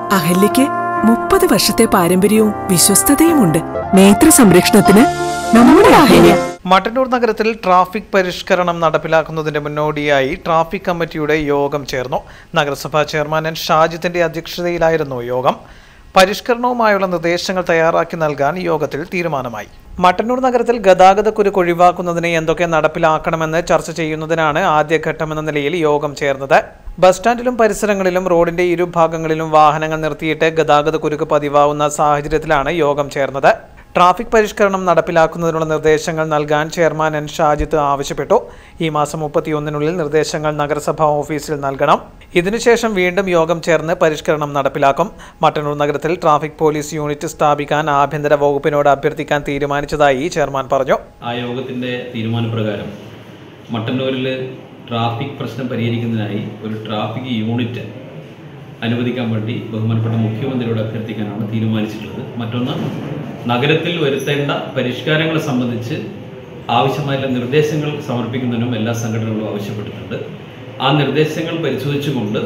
അഹല്യയ്ക്ക് 30 വർഷത്തെ പാരമ്പര്യവും വിശ്വസ്തതയുമുണ്ട്. നേത്ര സംരക്ഷണത്തിന് നമ്മുടെ അഹല്യ. മട്ടന്നൂർ നഗരത്തിൽ ട്രാഫിക് പരിഷ്കരണം നടപ്പിലാക്കുന്നതിന്റെ മുന്നോടിയായി ട്രാഫിക് കമ്മിറ്റിയുടെ യോഗം ചേർന്നു. നഗരസഭാ ചെയർമാൻ എൻ ഷാജിത്തിന്റെ അധ്യക്ഷതയിലായിരുന്നു യോഗം. പരിഷ്കരണവുമായുള്ള നിർദ്ദേശങ്ങൾ തയ്യാറാക്കി നൽകാൻ യോഗത്തിൽ തീരുമാനമായി. മട്ടന്നൂർ നഗരത്തിൽ ഗതാഗതക്കുരുക്ക് ഒഴിവാക്കുന്നതിന് എന്തൊക്കെ നടപ്പിലാക്കണമെന്ന് ചർച്ച ചെയ്യുന്നതിനാണ് ആദ്യഘട്ടമെന്ന നിലയിൽ യോഗം ചേർന്നത്. ബസ് സ്റ്റാൻഡിലും പരിസരങ്ങളിലും റോഡിന്റെ ഇരുഭാഗങ്ങളിലും വാഹനങ്ങൾ നിർത്തിയിട്ട് ഗതാഗതക്കുരുക്ക് പതിവാകുന്ന സാഹചര്യത്തിലാണ് യോഗം ചേർന്നത്. ട്രാഫിക് പരിഷ്കരണം നടപ്പിലാക്കുന്നതിനുള്ള നിർദ്ദേശങ്ങൾ നൽകാൻ ചെയർമാൻ എൻ ഷാജിത്ത് ആവശ്യപ്പെട്ടു. ഈ മാസം 31-നുള്ളിൽ നിർദ്ദേശങ്ങൾ നഗരസഭാ ഓഫീസിൽ നൽകണം. ഇതിനുശേഷം വീണ്ടും യോഗം ചേർന്ന് പരിഷ്കരണം നടപ്പിലാക്കും. മട്ടന്നൂർ നഗരത്തിൽ ട്രാഫിക് പോലീസ് യൂണിറ്റ് സ്ഥാപിക്കാൻ ആഭ്യന്തര വകുപ്പിനോട് അഭ്യർത്ഥിക്കാൻ തീരുമാനിച്ചതായി ചെയർമാൻ പറഞ്ഞു. ആ യോഗത്തിന്റെ തീരുമാനപ്രകാരം മട്ടന്നൂരിൽ ട്രാഫിക് പ്രശ്നം പരിഹരിക്കുന്നതിനായി ഒരു ട്രാഫിക് യൂണിറ്റ് അനുവദിക്കാൻ വേണ്ടി ബഹുമാനപ്പെട്ട മുഖ്യമന്ത്രിയോട് അഭ്യർത്ഥിക്കാനാണ് തീരുമാനിച്ചിട്ടുള്ളത്. മറ്റൊന്ന്, നഗരത്തിൽ വരുത്തേണ്ട പരിഷ്കാരങ്ങളെ സംബന്ധിച്ച് ആവശ്യമായിട്ടുള്ള നിർദ്ദേശങ്ങൾ സമർപ്പിക്കുന്നതിനും എല്ലാ സംഘടനകളും ആവശ്യപ്പെട്ടിട്ടുണ്ട്. ആ നിർദ്ദേശങ്ങൾ പരിശോധിച്ചുകൊണ്ട്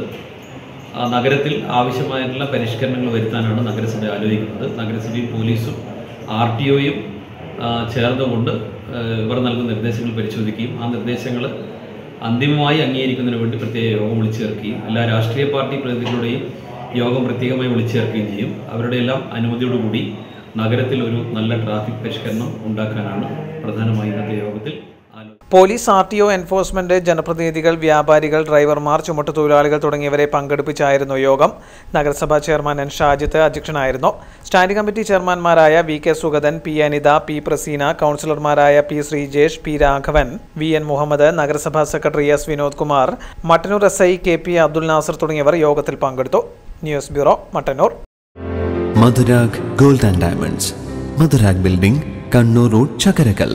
നഗരത്തിൽ ആവശ്യമായിട്ടുള്ള പരിഷ്കരണങ്ങൾ വരുത്താനാണ് നഗരസഭ ആലോചിക്കുന്നത്. നഗരസഭയും പോലീസും RTOയും ചേർന്നുകൊണ്ട് ഇവർ നൽകുന്ന നിർദ്ദേശങ്ങൾ പരിശോധിക്കുകയും ആ നിർദ്ദേശങ്ങൾ അന്തിമമായി അംഗീകരിക്കുന്നതിന് വേണ്ടി പ്രത്യേക യോഗം വിളിച്ചു ചേർക്കുകയും എല്ലാ രാഷ്ട്രീയ പാർട്ടി പ്രതിനിധികളുടെയും യോഗം പ്രത്യേകമായി വിളിച്ചു ചേർക്കുകയും ചെയ്യും. അവരുടെ എല്ലാം അനുമതിയോടുകൂടി നഗരത്തിൽ ഒരു നല്ല ട്രാഫിക് പരിഷ്കരണം ഉണ്ടാക്കാനാണ് പ്രധാനമായും ഇന്നത്തെ യോഗത്തിൽ. പോലീസ്, RTO, എൻഫോഴ്സ്മെന്റ്, ജനപ്രതിനിധികൾ, വ്യാപാരികൾ, ഡ്രൈവർമാർ, ചുമട്ടുതൊഴിലാളികൾ തുടങ്ങിയവരെ പങ്കെടുപ്പിച്ചായിരുന്നു യോഗം. നഗരസഭാ ചെയർമാൻ എൻ ഷാജിത്ത് അധ്യക്ഷനായിരുന്നു. സ്റ്റാൻഡിംഗ് കമ്മിറ്റി ചെയർമാൻമാരായ VK Sugathan, P Anitha, P Praseena, കൗൺസിലർമാരായ P Sreejesh, P Raghavan, VN Muhammad, നഗരസഭാ secretary S Vinod Kumar, Mattannur SI KP Abdul Nasar തുടങ്ങിയവർ യോഗത്തിൽ പങ്കെടുത്തു. News bureau, Mattannur. Madhurag gold and diamonds, Madhurag building, Kannur road, Chakkarakal.